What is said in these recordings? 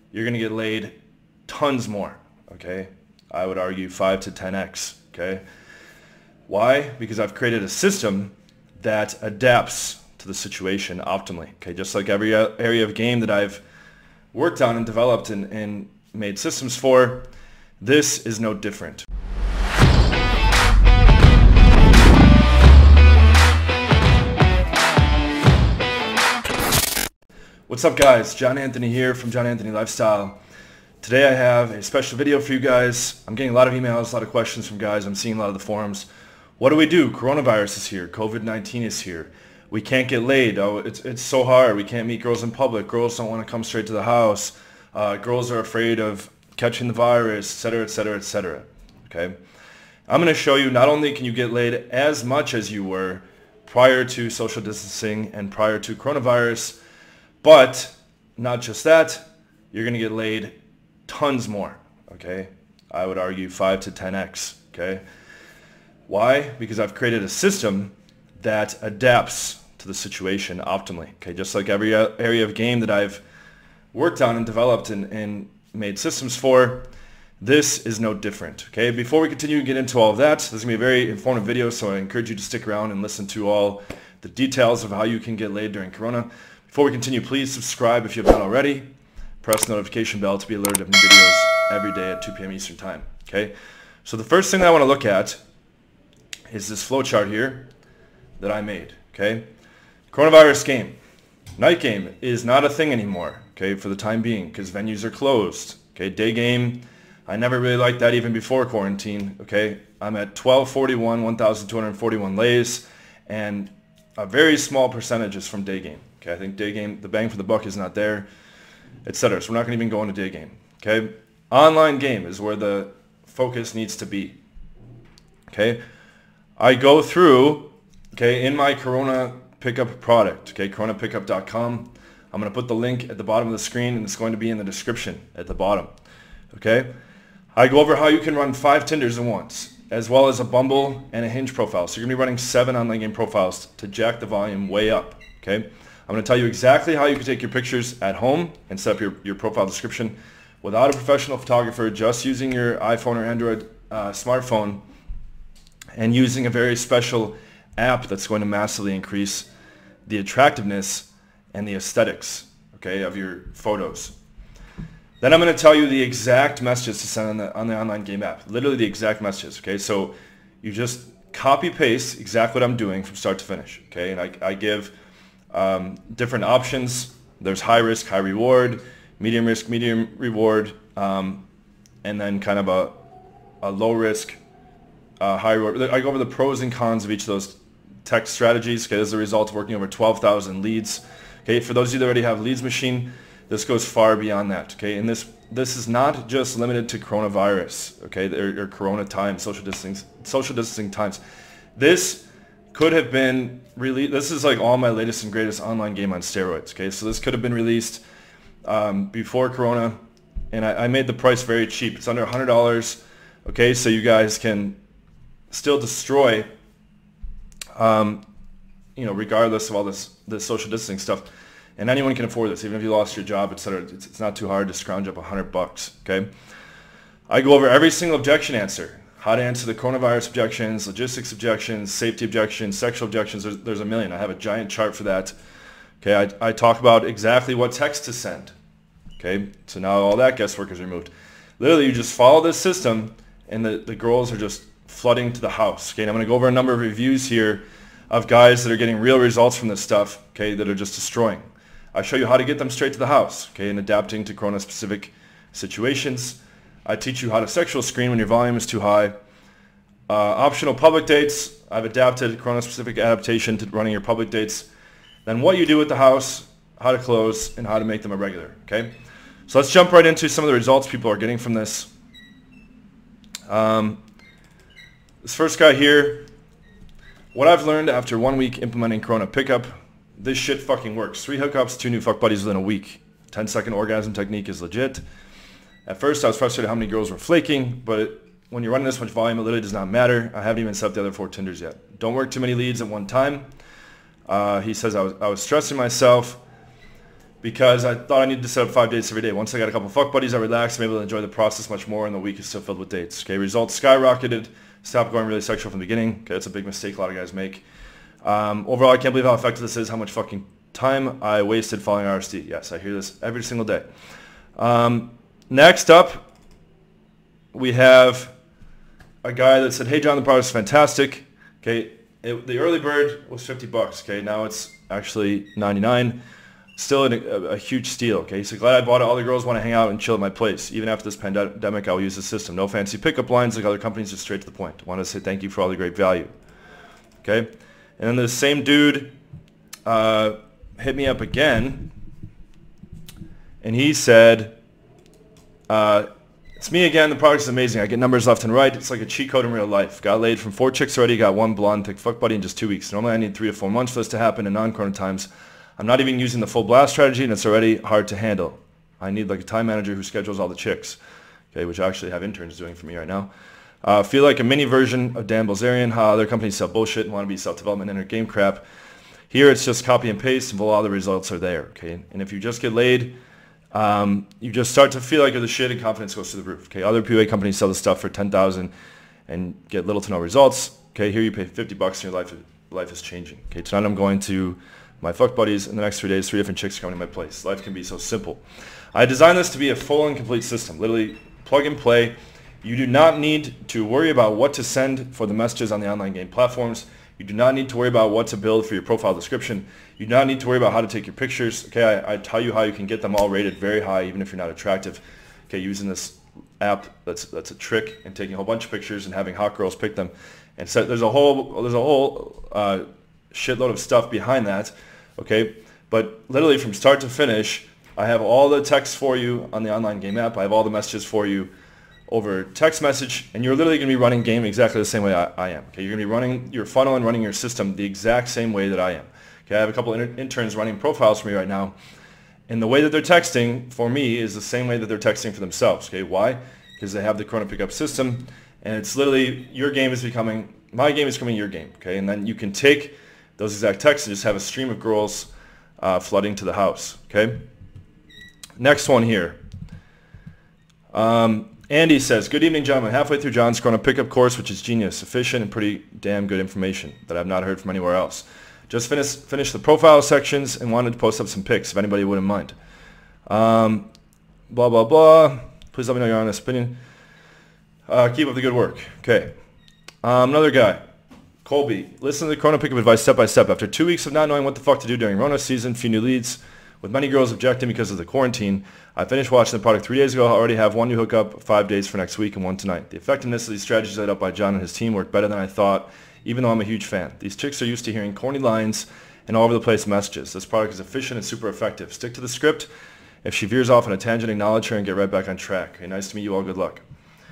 you're going to get laid tons more, okay? I would argue 5 to 10x, okay? Why? Because I've created a system that adapts to the situation optimally, okay? Just like every area of game that I've worked on and developed and made systems for, this is no different. What's up guys, John Anthony here from John Anthony Lifestyle. Today I have a special video for you guys. I'm getting a lot of emails, a lot of questions from guys. I'm seeing a lot of the forums. What do we do? Coronavirus is here. COVID-19 is here. We can't get laid. Oh, it's so hard. We can't meet girls in public. Girls don't want to come straight to the house. Girls are afraid of catching the virus, etc., etc., etc. Okay? I'm going to show you not only can you get laid as much as you were prior to social distancing and prior to coronavirus, but not just that, you're going to get laid tons more, okay? I would argue 5 to 10x, okay? Why? Because I've created a system that adapts to the situation optimally, okay? Just like every area of game that I've worked on and developed and made systems for, this is no different, okay? Before we continue to get into all of that, this is going to be a very informative video, so I encourage you to stick around and listen to all the details of how you can get laid during Corona. Before we continue, please subscribe if you have not already. Press the notification bell to be alerted of new videos every day at 2 p.m. Eastern Time. Okay? So the first thing that I want to look at is this flowchart here that I made. Okay? Coronavirus game. Night game is not a thing anymore, okay, for the time being, because venues are closed. Okay? Day game, I never really liked that even before quarantine. Okay? I'm at 1241, 1,241 lays, and a very small percentage is from day game. Okay, I think day game, the bang for the buck is not there, etc. So we're not going to even go into day game. Okay, online game is where the focus needs to be. Okay, I go through, okay, in my Corona Pickup product, okay, coronapickup.com. I'm going to put the link at the bottom of the screen, and it's going to be in the description at the bottom. Okay, I go over how you can run 5 Tinders at once, as well as a Bumble and a Hinge profile. So you're going to be running 7 online game profiles to jack the volume way up. Okay. I'm going to tell you exactly how you can take your pictures at home and set up your profile description without a professional photographer, just using your iPhone or Android smartphone and using a very special app that's going to massively increase the attractiveness and the aesthetics, okay, of your photos. Then I'm going to tell you the exact messages to send on the online game app, literally the exact messages, okay? So you just copy paste exactly what I'm doing from start to finish, okay? And I give different options. There's high risk, high reward, medium risk, medium reward, and then kind of a low risk, high reward. I go over the pros and cons of each of those text strategies. Okay, this is the result of working over 12,000 leads. Okay, for those of you that already have Leads Machine, this goes far beyond that. Okay, and this is not just limited to coronavirus. Okay, or Corona times, social distancing times. This could have been released. This is like all my latest and greatest online game on steroids. Okay, so this could have been released before Corona, and I made the price very cheap. It's under $100. Okay, so you guys can still destroy, regardless of all this social distancing stuff, and anyone can afford this, even if you lost your job, etc. It's not too hard to scrounge up $100. Okay, I go over every single objection answer. How to answer the coronavirus objections, logistics objections, safety objections, sexual objections. There's a million. I have a giant chart for that. Okay, I talk about exactly what text to send. Okay, so now all that guesswork is removed. Literally, you just follow this system, and the girls are just flooding to the house. Okay, and I'm going to go over a number of reviews here of guys that are getting real results from this stuff. Okay, that are just destroying. I show you how to get them straight to the house. Okay, and adapting to Corona-specific situations. I teach you how to sexual screen when your volume is too high. Optional public dates. I've adapted Corona-specific adaptation to running your public dates. Then what you do at the house, how to close, and how to make them a regular. Okay, so let's jump right into some of the results people are getting from this. This first guy here, what I've learned after 1 week implementing Corona Pickup, this shit fucking works. 3 hookups, 2 new fuck buddies within a week. 10-second orgasm technique is legit. At first, I was frustrated how many girls were flaking, but when you're running this much volume, it literally does not matter. I haven't even set up the other 4 Tinders yet. Don't work too many leads at one time. He says I was stressing myself. because I thought I needed to set up 5 dates every day. Once I got a couple fuck buddies, I relaxed. I'm able to enjoy the process much more, and the week is still filled with dates. Okay, results skyrocketed. Stopped going really sexual from the beginning. Okay, that's a big mistake a lot of guys make. Overall, I can't believe how effective this is, how much fucking time I wasted following RSD. Yes, I hear this every single day. Next up, we have a guy that said, hey John, the product is fantastic. Okay, the early bird was $50. Okay, now it's actually $99. Still a huge steal. Okay, so glad I bought it. All the girls want to hang out and chill at my place. Even after this pandemic, I will use the system. No fancy pickup lines like other companies, just straight to the point. Want to say thank you for all the great value. Okay, and then the same dude hit me up again, and he said, it's me again. The product is amazing. I get numbers left and right. It's like a cheat code in real life. Got laid from 4 chicks already. Got 1 blonde thick fuck buddy in just 2 weeks. Normally I need 3 to 4 months for this to happen in non-corona times. I'm not even using the full blast strategy, and it's already hard to handle. I need like a time manager who schedules all the chicks, okay, which I actually have interns doing for me right now. Feel like a mini version of Dan Bilzerian, how other companies sell bullshit and want to be self-development and game crap. Here it's just copy and paste, and voila, the results are there, okay? And if you just get laid, you just start to feel like you're the shit, and confidence goes through the roof, okay? Other PUA companies sell this stuff for $10,000 and get little to no results, okay? Here you pay $50 and your life is changing, okay? Tonight I'm going to my fuck buddies. In the next 3 days, 3 different chicks are coming to my place. Life can be so simple. I designed this to be a full and complete system. Literally plug and play. You do not need to worry about what to send for the messages on the online game platforms. You do not need to worry about what to build for your profile description. You do not need to worry about how to take your pictures. Okay, I tell you how you can get them all rated very high, even if you're not attractive. Okay, using this app, that's a trick, and taking a whole bunch of pictures and having hot girls pick them. And so there's a whole shitload of stuff behind that. Okay, but literally from start to finish, I have all the text for you on the online game app. I have all the messages for you over text message, and you're literally going to be running game exactly the same way I am. Okay, you're going to be running your funnel and running your system the exact same way that I am. Okay, I have a couple interns running profiles for me right now, and the way that they're texting for me is the same way that they're texting for themselves. Okay, why? Because they have the Corona pickup system, and it's literally your game is becoming my game is becoming your game. Okay, and then you can take those exact texts and just have a stream of girls flooding to the house. Okay. Next one here. Andy says, good evening, gentlemen. Halfway through John's Corona pickup course, which is genius, efficient, and pretty damn good information that I've not heard from anywhere else. Just finished the profile sections and wanted to post up some pics if anybody wouldn't mind. Blah, blah, blah. Please let me know your honest opinion. Keep up the good work. Okay. Another guy. Colby, listen to the Corona pickup advice step by step. After 2 weeks of not knowing what the fuck to do during Rona season, few new leads, with many girls objecting because of the quarantine, I finished watching the product 3 days ago. I already have 1 new hookup, 5 days for next week, and 1 tonight. The effectiveness of these strategies laid out by John and his team worked better than I thought, even though I'm a huge fan. These chicks are used to hearing corny lines and all over the place messages. This product is efficient and super effective. Stick to the script. If she veers off on a tangent, acknowledge her and get right back on track. Okay, nice to meet you all. Good luck.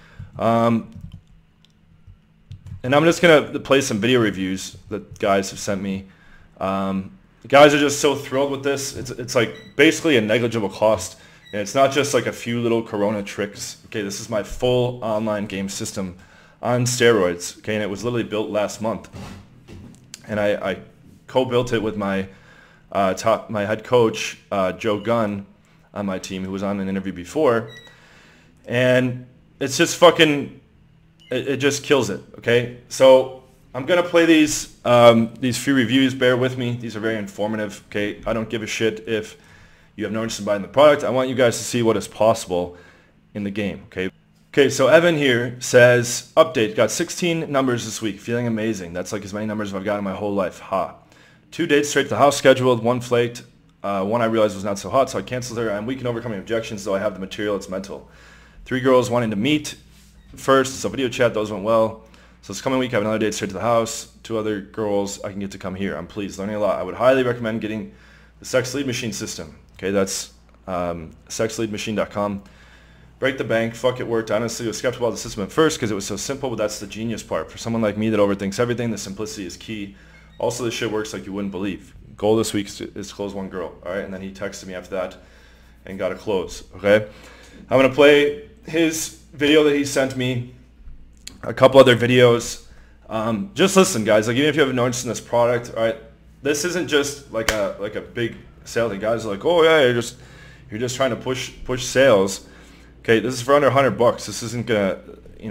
And I'm just going to play some video reviews that guys have sent me. Guys are just so thrilled with this. It's like basically a negligible cost. And it's not just like a few little Corona tricks. Okay, this is my full online game system on steroids. Okay, and it was literally built last month. And I co-built it with my head coach, Joe Gunn, on my team, who was on an interview before. And it's just fucking... It just kills it, okay? So I'm going to play these few reviews. Bear with me. These are very informative, okay? I don't give a shit if you have no interest in buying the product. I want you guys to see what is possible in the game, okay? Okay, so Evan here says, update, got 16 numbers this week. Feeling amazing. That's like as many numbers as I've gotten in my whole life. Ha. 2 dates straight to the house scheduled. 1 flaked. 1 I realized was not so hot, so I canceled her. I'm weak in overcoming objections, though I have the material. It's mental. 3 girls wanting to meet. First, so video chat, those went well. So this coming week, I have another date straight to the house. 2 other girls I can get to come here. I'm pleased, learning a lot. I would highly recommend getting the Sex Lead Machine system. Okay, that's sexleadmachine.com. Break the bank, fuck it worked. Honestly, I was skeptical about the system at first because it was so simple, but that's the genius part. For someone like me that overthinks everything, the simplicity is key. Also, this shit works like you wouldn't believe. Goal this week is to close 1 girl, all right? And then he texted me after that and got a close, okay? I'm going to play his video that he sent me, a couple other videos. Just listen, guys. Like, even if you have no interest in this product, all right, this isn't just like a big salesy guys are like, oh yeah, you're just trying to push sales. Okay, this is for under $100. This isn't gonna,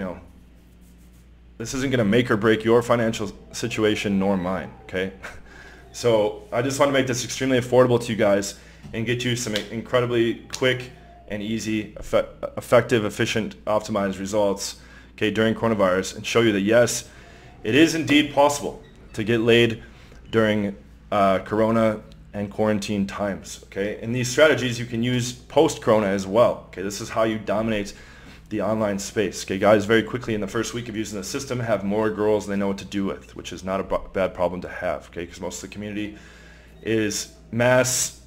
this isn't gonna make or break your financial situation nor mine. Okay, so I just want to make this extremely affordable to you guys and get you some incredibly quick and easy, effective, efficient, optimized results, okay, during coronavirus, and show you that yes, it is indeed possible to get laid during corona and quarantine times, okay? And these strategies you can use post-corona as well, okay? This is how you dominate the online space, okay? Guys, very quickly in the first week of using the system, have more girls than they know what to do with, which is not a bad problem to have, okay? Because most of the community is mass,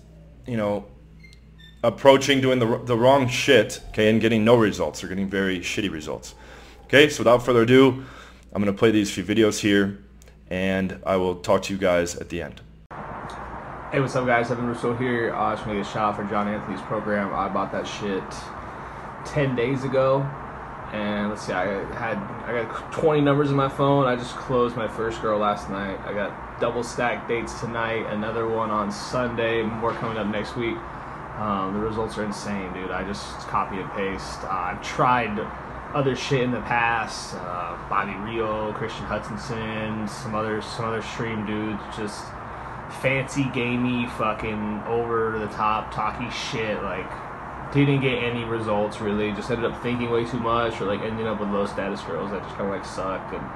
approaching doing the wrong shit, okay, and getting no results. They're getting very shitty results. Okay, so without further ado, I'm going to play these few videos here, and I will talk to you guys at the end. Hey, what's up guys, Evan Russo here. I just want to get a shout out for John Anthony's program. I bought that shit 10 days ago, and let's see, I got 20 numbers in my phone. I just closed my first girl last night. I got double stack dates tonight, another one on Sunday, more coming up next week. The results are insane, dude. I just copy and paste. I've tried other shit in the past, Bobby Rio, Christian Hutchinson, some other stream dudes, just fancy, gamey, fucking over the top, talky shit. Like, didn't get any results really. Just ended up thinking way too much, or like ending up with low status girls that just kind of like sucked. And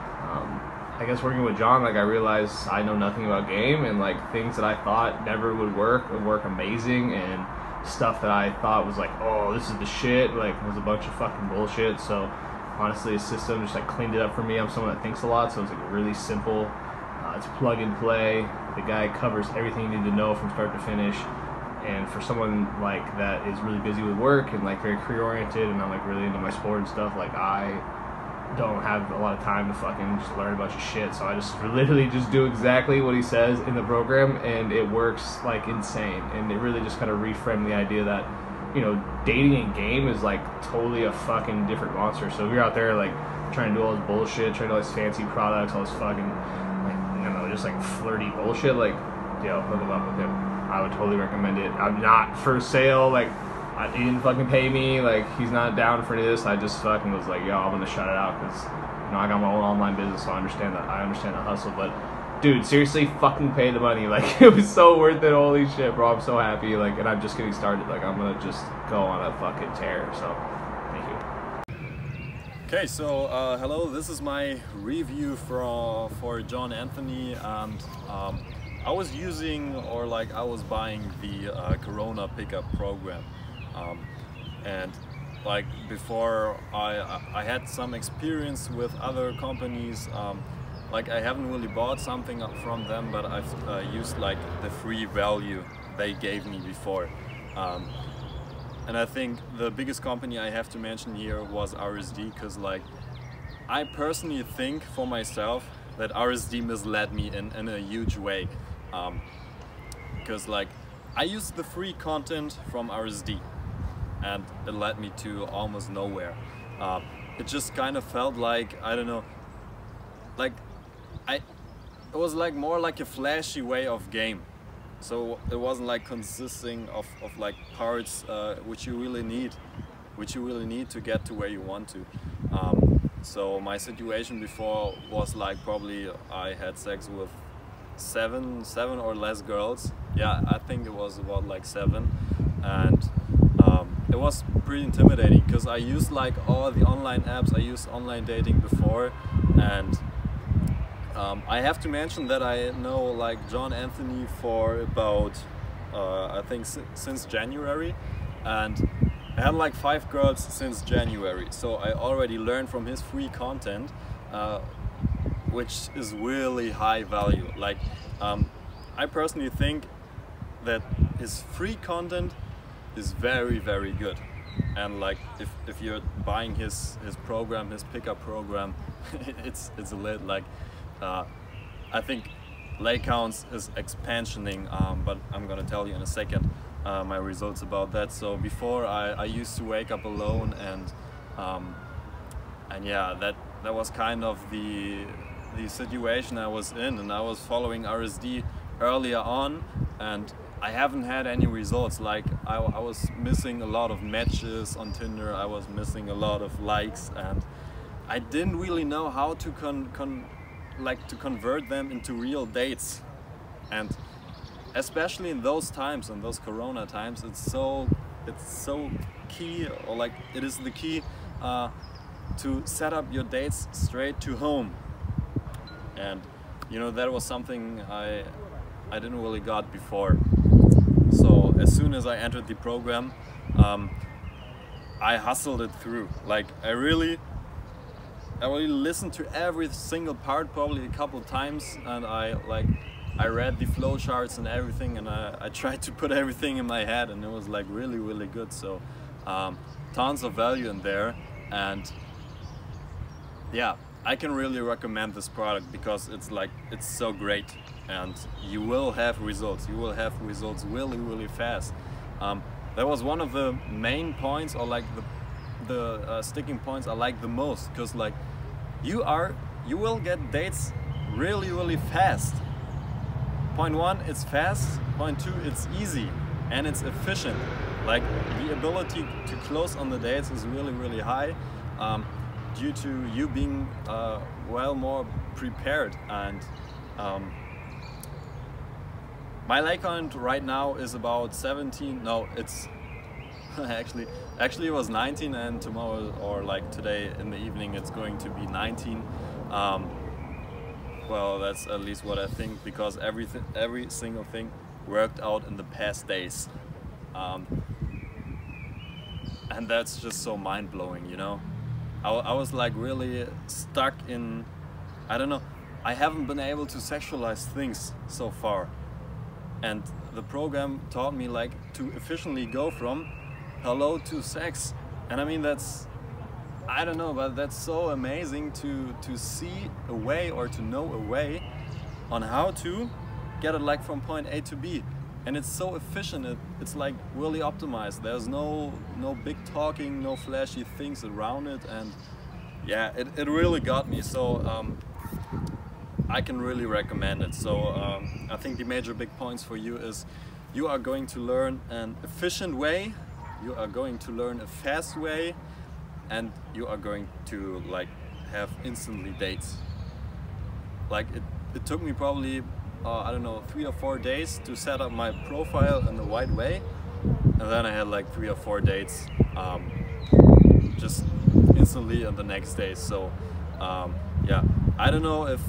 I guess working with John, like I realized I know nothing about game, and like things that I thought never would work amazing, and stuff that I thought was like, oh, this is the shit, like was a bunch of fucking bullshit. So honestly, the system just like cleaned it up for me. I'm someone that thinks a lot, so it's like really simple. It's plug and play. The guy covers everything you need to know from start to finish. And for someone like that is really busy with work and like very career oriented, and I'm like really into my sport and stuff, like I don't have a lot of time to fucking just learn a bunch of shit. So I just literally just do exactly what he says in the program, and it works like insane. And it really just kind of reframed the idea that, dating in game is like totally a fucking different monster. So if you're out there like trying to do all this bullshit, trying to do all these fancy products, all this fucking just like flirty bullshit, like hook him up with him. I would totally recommend it. I'm not for sale, like he didn't fucking pay me, like he's not down for this. I just fucking was like, yo, I'm gonna shut it out because I got my own online business, so I understand the hustle. But dude, seriously, fucking pay the money. Like it was so worth it. Holy shit, bro, I'm so happy. Like, and I'm just getting started. Like I'm gonna just go on a fucking tear. So thank you. Okay, so hello, this is my review for John Anthony, and I was using, or like I was buying the Corona pickup program, and like before I had some experience with other companies. Like I haven't really bought something from them, but I've used like the free value they gave me before. And I think the biggest company I have to mention here was RSD, because like I personally think for myself that RSD misled me in a huge way, because like I used the free content from RSD and it led me to almost nowhere. It just kind of felt like, I don't know, like it was like more like a flashy way of game. So it wasn't like consisting of like parts which you really need to get to where you want to. So my situation before was like probably I had sex with seven or less girls. Yeah, I think it was about like 7, and it was pretty intimidating because I used like all the online apps. I used online dating before, and I have to mention that I know like John Anthony for about I think since January, and I had like 5 girls since January, so I already learned from his free content, which is really high value. Like I personally think that his free content is very, very good, and like if you're buying his program, his pickup program, it's a lit. Like I think lay counts is expansioning, but I'm gonna tell you in a second my results about that. So before I used to wake up alone, and yeah, that was kind of the situation I was in, and I was following RSD earlier on, and I haven't had any results. Like I was missing a lot of matches on Tinder, I was missing a lot of likes, and I didn't really know how to convert them into real dates. And especially in those times, in those Corona times, it's so key, or like it is the key to set up your dates straight to home. And you know, that was something I didn't really got before. So as soon as I entered the program, I hustled it through. Like I really listened to every single part probably a couple of times, and I read the flow charts and everything, and I tried to put everything in my head, and it was like really good. So tons of value in there, and yeah, I can really recommend this product because it's so great, and you will have results. You will have results really fast. That was one of the main points, or like the sticking points I like the most, because like you will get dates really fast. Point one, it's fast. Point two, it's easy and it's efficient. Like the ability to close on the dates is really high, due to you being well more prepared. And my like count right now is about 17. No, it's actually it was 19, and tomorrow, or like today in the evening, it's going to be 19. Well, that's at least what I think, because every single thing worked out in the past days, and that's just so mind-blowing, you know. I was like really stuck in, I don't know, I haven't been able to sexualize things so far, and the program taught me like to efficiently go from hello to sex. And I mean, that's, I don't know, but that's so amazing to see a way, or to know a way on how to get it like from point A to B. And it's so efficient, it's like really optimized. There's no big talking, no flashy things around it, and yeah, it really got me. So I can really recommend it. So I think the major big points for you is you are going to learn an efficient way, you are going to learn a fast way, and you are going to like have instantly dates. Like it took me probably I don't know, 3 or 4 days to set up my profile in the right way, and then I had like 3 or 4 dates just instantly on the next day. So yeah, I don't know if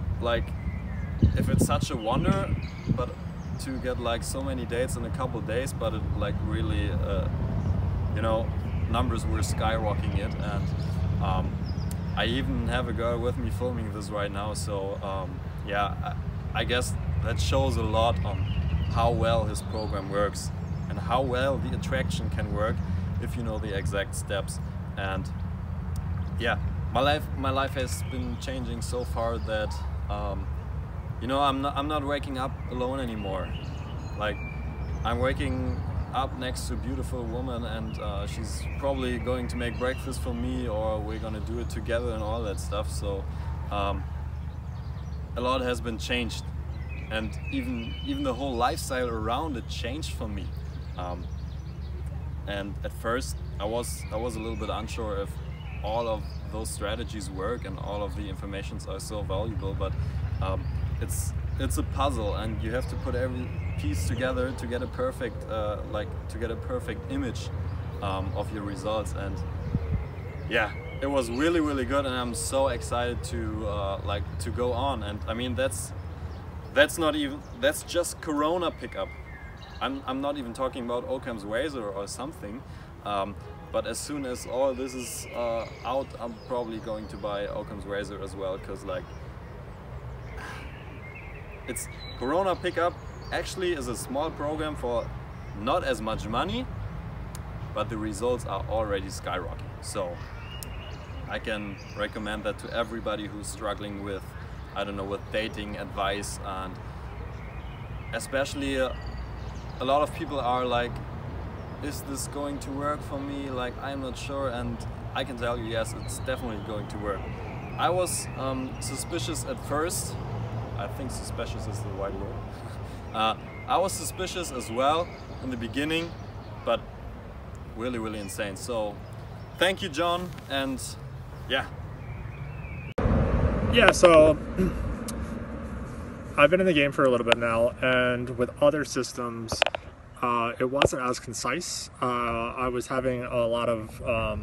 it's such a wonder, but to get like so many dates in a couple days, but it like really you know, numbers were skyrocketing it, and I even have a girl with me filming this right now. So yeah, I guess that shows a lot on how well his program works, and how well the attraction can work if you know the exact steps. And yeah, my life has been changing so far that you know, I'm not waking up alone anymore. Like I'm waking up next to a beautiful woman, and she's probably going to make breakfast for me, or we're gonna do it together and all that stuff. So a lot has been changed, and even the whole lifestyle around it changed for me. And at first I was a little bit unsure if all of those strategies work and all of the informations are so valuable, but it's a puzzle, and you have to put every piece together to get a perfect image of your results. And yeah, it was really good, and I'm so excited to go on. And I mean, that's just Corona pickup. I'm not even talking about Occam's razor or something, but as soon as all this is out, I'm probably going to buy Occam's razor as well, because like it's Corona pickup actually is a small program for not as much money, but the results are already skyrocketing. So I can recommend that to everybody who's struggling with, I don't know, with dating advice. And especially a lot of people are like, is this going to work for me? Like, I'm not sure. And I can tell you, yes, it's definitely going to work. I was suspicious at first. I think suspicious is the right word. I was suspicious as well in the beginning, but really insane. So thank you, John, and yeah. Yeah, so I've been in the game for a little bit now, and with other systems, it wasn't as concise. I was having a lot of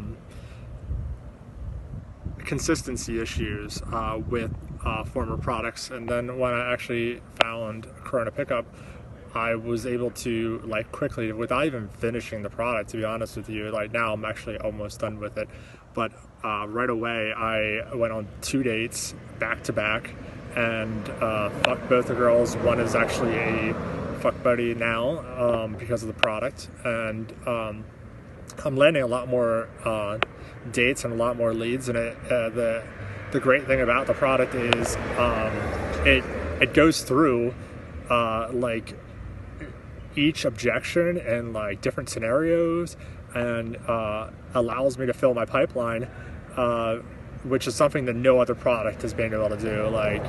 consistency issues with former products, and then when I actually found Corona Pickup, I was able to, like, quickly, without even finishing the product, to be honest with you, like, now I'm actually almost done with it, but right away I went on 2 dates back to back and fucked both the girls. One is actually a fuck buddy now because of the product, and I'm landing a lot more dates and a lot more leads, and the great thing about the product is it goes through like each objection and like different scenarios, and allows me to fill my pipeline, which is something that no other product has been able to do. Like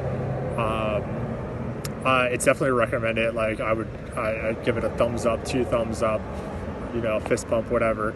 it's definitely recommended. Like I'd give it a thumbs up, 2 thumbs up, you know, fist bump, whatever.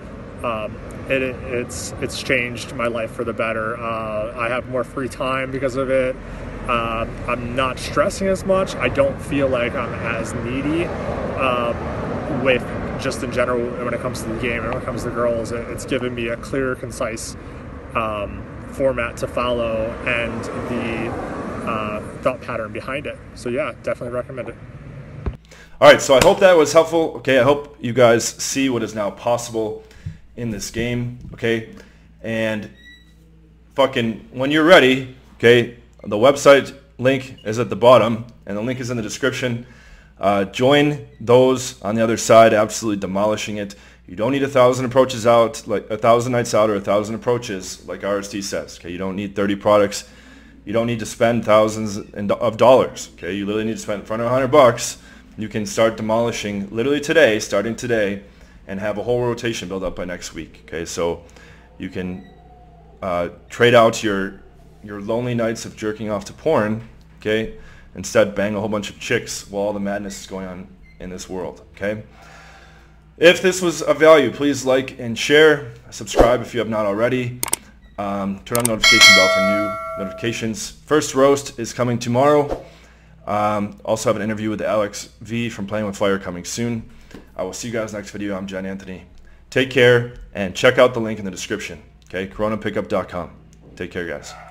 It's changed my life for the better. I have more free time because of it. I'm not stressing as much. I don't feel like I'm as needy with just in general when it comes to the game and when it comes to girls. It's given me a clear, concise format to follow and the thought pattern behind it. So yeah, definitely recommend it. All right, so I hope that was helpful. Okay, I hope you guys see what is now possible in this game. Okay, and fucking when you're ready, okay, the website link is at the bottom and the link is in the description. Join those on the other side, absolutely demolishing it. You don't need 1,000 approaches out, like 1,000 nights out or 1,000 approaches, like RST says. Okay, you don't need 30 products. You don't need to spend thousands of dollars. Okay, you literally need to spend in front of $100. You can start demolishing literally today, starting today, and have a whole rotation build up by next week. Okay, so you can trade out your lonely nights of jerking off to porn. Okay, instead bang a whole bunch of chicks while all the madness is going on in this world. Okay. If this was of value, please like and share. Subscribe if you have not already. Turn on the notification bell for new notifications. First roast is coming tomorrow. Also have an interview with Alex V from Playing with Fire coming soon. I will see you guys next video. I'm John Anthony. Take care and check out the link in the description. Okay, coronapickup.com. Take care, guys.